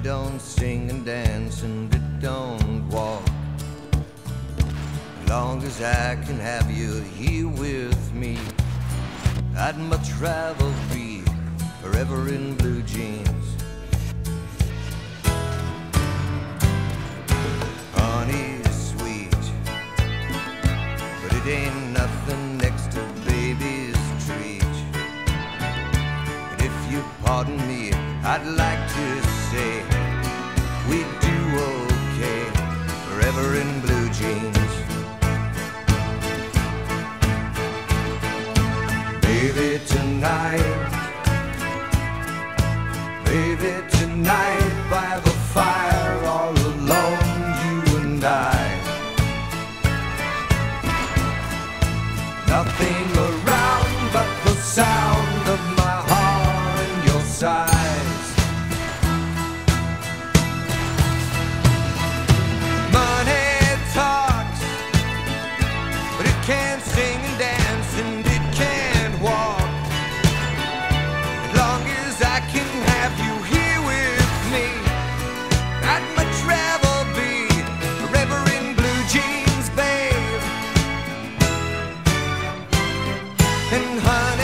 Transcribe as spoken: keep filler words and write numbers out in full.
don't sing and dance and it don't walk. As long as I can have you here with me, I'd much rather be forever in blue jeans. Honey's sweet, but it ain't nothing next to baby's treat. And if you pardon me, I'd like to say we do okay forever in blue jeans. Baby, tonight, baby, tonight, by the fire, all alone, you and I. Nothing around but the sound of my heart and your sighs. Money talks, but it can't sing and dance and it can't walk. As long as I can have you here with me, I'd much rather be forever in blue jeans, babe. And honey,